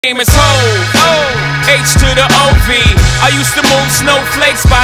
Name is Ho, H to the OV. I used to move snowflakes by